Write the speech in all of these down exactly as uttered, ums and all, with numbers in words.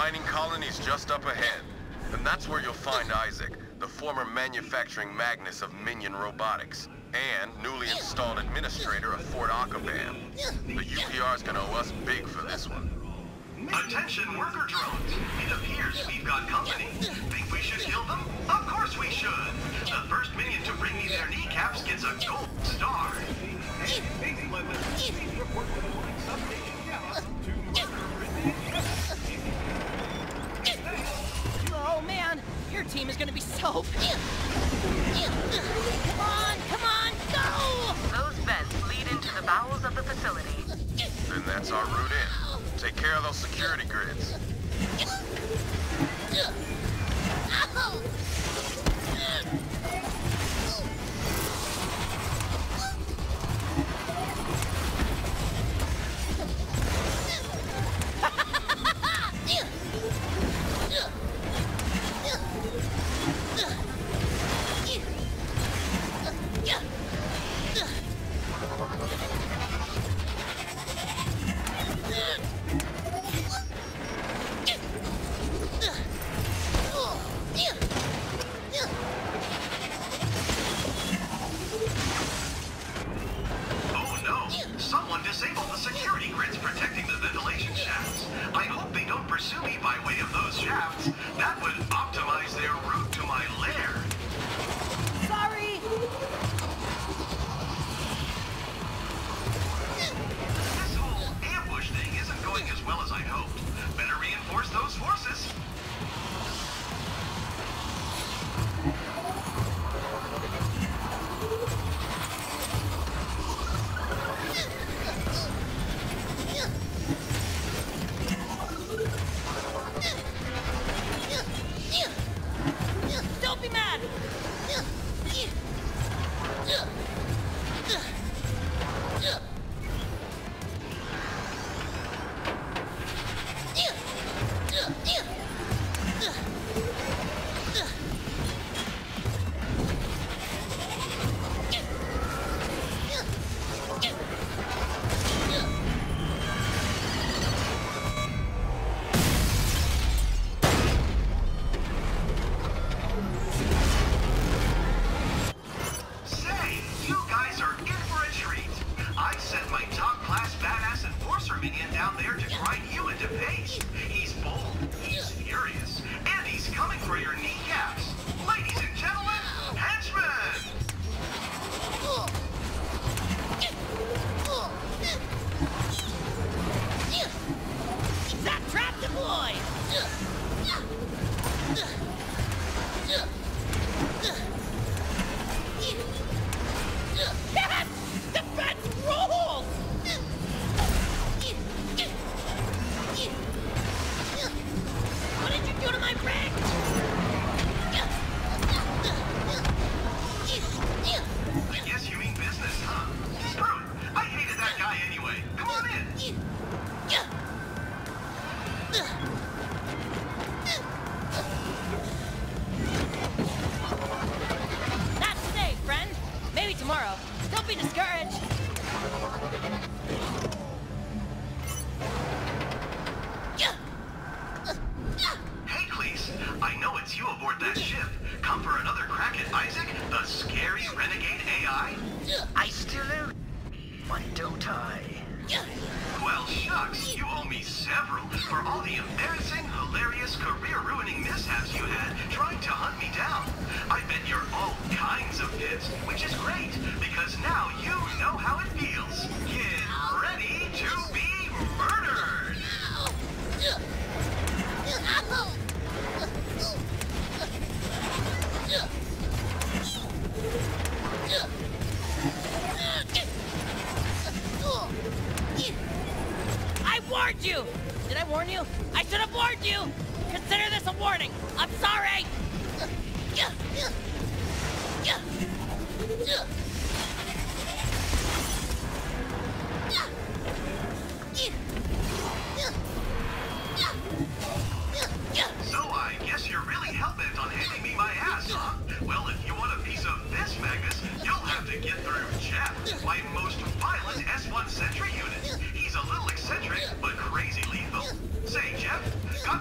mining colony's just up ahead. And that's where you'll find Isaac, the former manufacturing Magnus of Minion Robotics, and newly installed administrator of Fort Akabam. The U P R's gonna owe us big for this one. Attention worker drones. It appears we've got company. Think we should kill them? Of course we should. The first minion to bring me their kneecaps gets a gold star. Oh man, your team is gonna be so... Come on, come on, go! Those vents lead into the bowels of the facility. Then that's our route in. Take care of those security grids.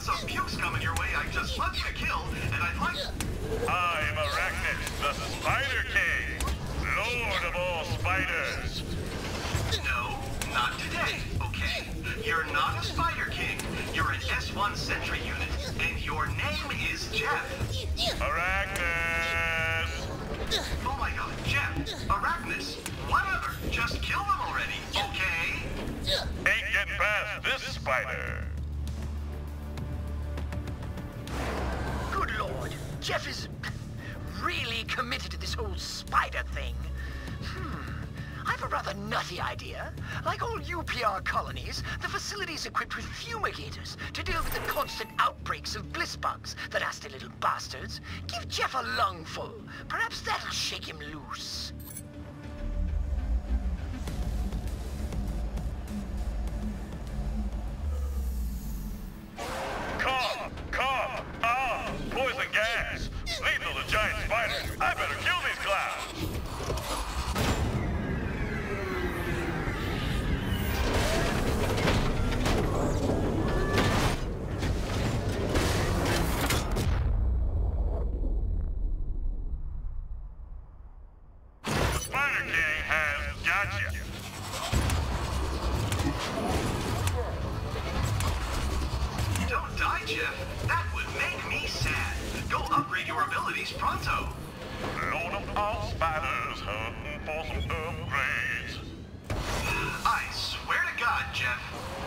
some pukes coming your way I'd just love you to kill, and I'd like... I'm Arachnus, the Spider King, Lord of all spiders. No, not today, okay? You're not a Spider King. You're an S one Sentry unit, and your name is Jeff. Arachnus! Oh my god, Jeff, Arachnus, whatever. Just kill them already, okay? Ain't getting past this spider. Good lord, Jeff is really committed to this whole spider thing. Hmm, I've a rather nutty idea. Like all U P R colonies, the facility's equipped with fumigators to deal with the constant outbreaks of bliss bugs, the nasty little bastards. Give Jeff a lungful. Perhaps that'll shake him loose. Cough! Cough! Ah! Poison gas! Lethal to giant spiders! I better kill these clowns! The Spider King has gotcha! Don't die, Jeff. That would make me sad. Go upgrade your abilities pronto. Lord of all spiders, hunting for some upgrades. I swear to God, Jeff.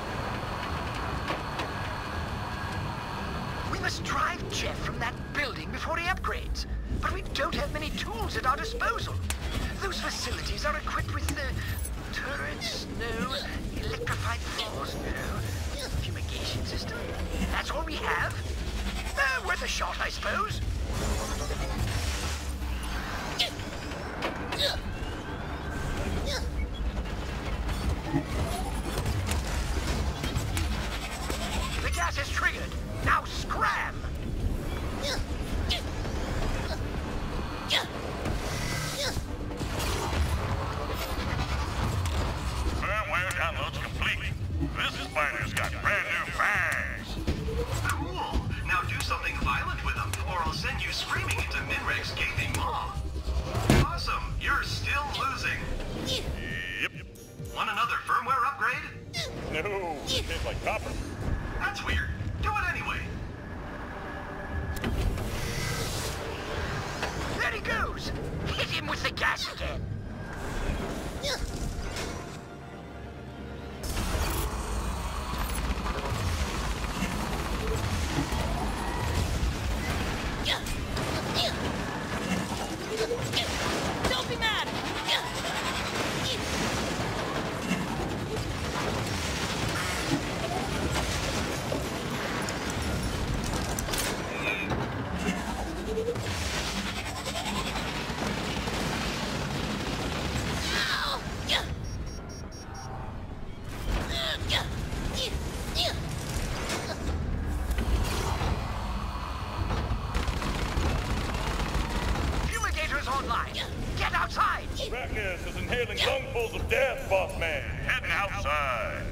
We must drive Jeff from that building before he upgrades. But we don't have many tools at our disposal. Those facilities are equipped with the turrets, no. Electrified floors, no. Fumigation system? That's all we have? Uh, worth a shot, I suppose. The gas is triggered. Now scram! Firmware download's complete. This spider's got brand new fangs. Cool. Now do something violent with them, or I'll send you screaming into Minreg's gaping maw. Awesome. You're still losing. Yep. Want another firmware upgrade? No, it tastes like copper. That's weird. Do it anyway. There he goes! Hit him with the gas again! Don't be mad! Fumigator's online! Get outside! Arachnus is inhaling lungfuls of death, boss man. Heading outside.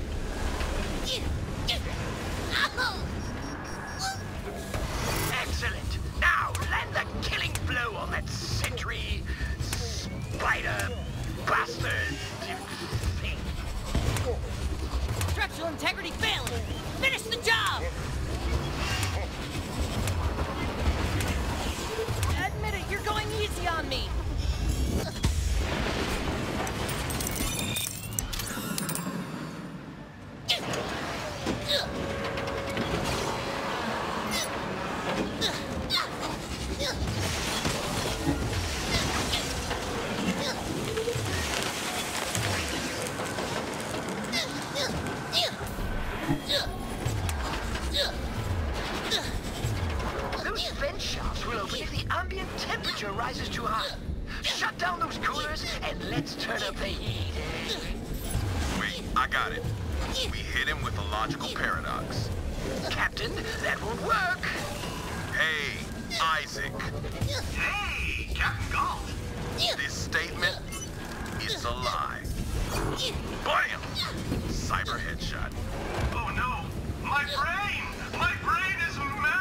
Excellent! Now land the killing blow on that sentry... spider... bastard... thing. Structural integrity failing! Finish the job! Admit it, you're going easy on me! Those vent shafts will open if the ambient temperature rises too high. Shut down those coolers and let's turn up the heat. Wait, I got it. We hit him with a logical paradox. Captain, that won't work. Hey, Isaac. Hey, Captain Galt. This statement is a lie. Bam! Cyber headshot. Oh no, my brain! My brain is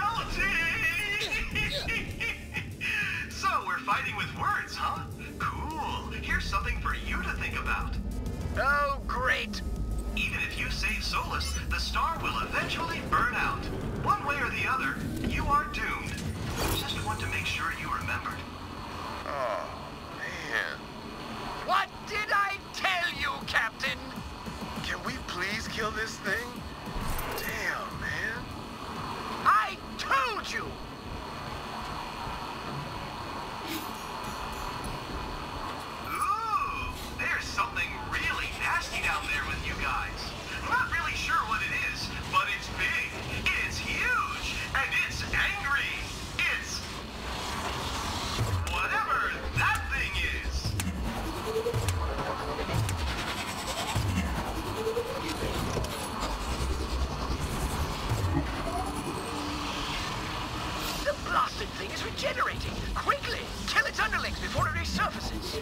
melting! So, we're fighting with words, huh? Cool. Here's something for you to think about. Oh, great. Even if you save Solus, the star will eventually burn out. One way or the other, you are doomed. Just want to make sure you remembered. Oh, man. What did I tell you, Captain? Can we please kill this thing? Damn, man. I told you! Ooh, there's something really nasty down there with you guys. Not really sure what it is, but it's big, it's huge, and it's angry. It's... whatever that thing is. The blasted thing is regenerating. Quickly, kill its underlings before it resurfaces.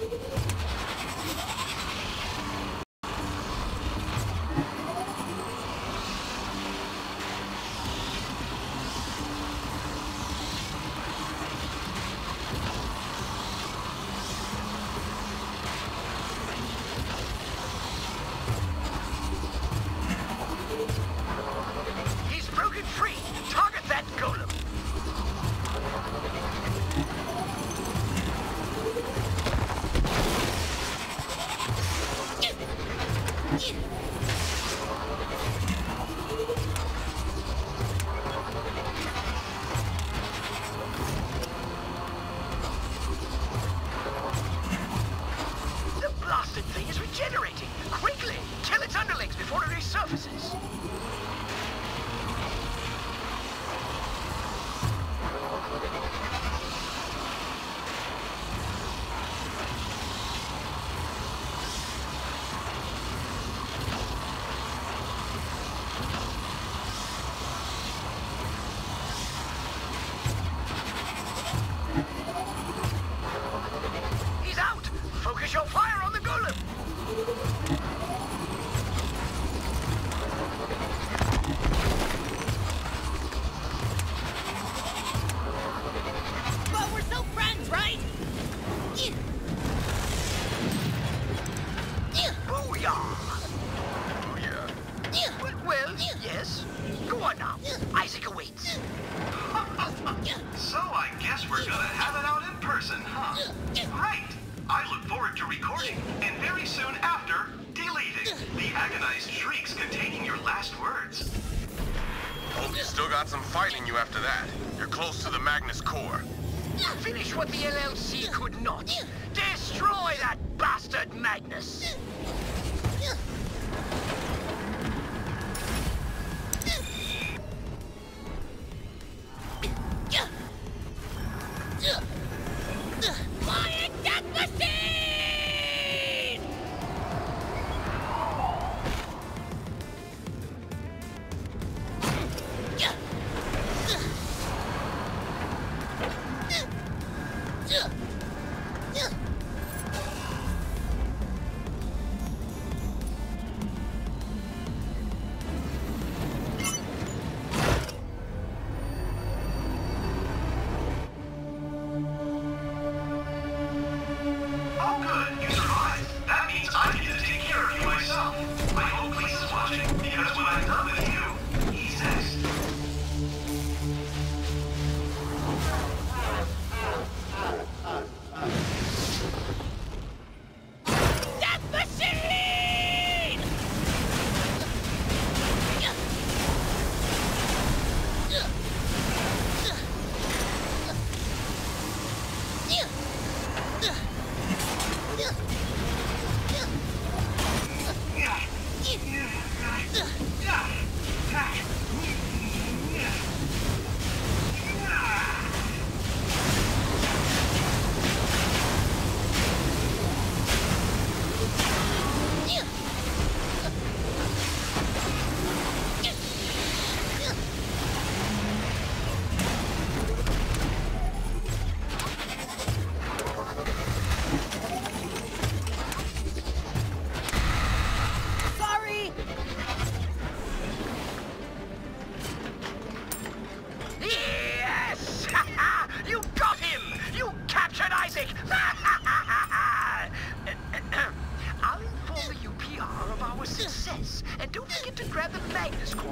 He's broken free. Target that golem. The blasted thing is regenerating. Quickly, kill its underlings before it resurfaces. He's out! Focus your fire on the golem! But we're still friends, right? Booyah! Oh, yeah. Well, well, yes. Go on now. Isaac awaits. So I guess we're gonna have it out in person, huh? Great! I look forward to recording, and very soon after, deleting the agonized shrieks containing your last words. Hope you still got some fight in you after that. You're close to the Magnus core. Finish what the L L C could not. Destroy that bastard Magnus. Fire death machine!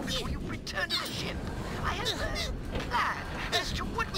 before you return to the ship. I have a plan as to what